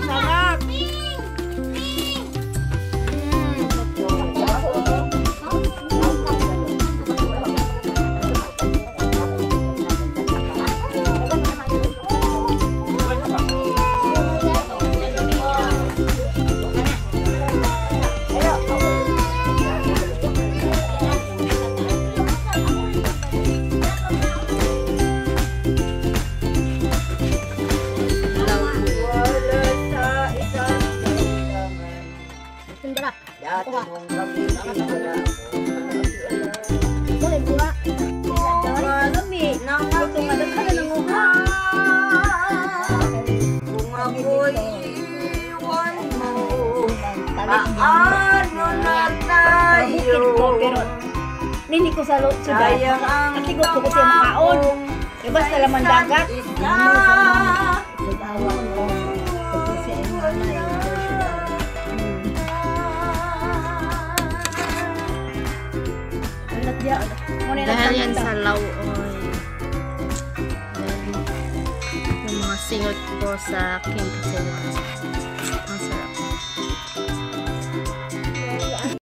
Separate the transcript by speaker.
Speaker 1: sarap. Nini ko sa loob sa gaya. At ligot ko siya makaon. E basta laman dagat. Dahil yan sa lauoy. Yung mga singot ko sa King Kasi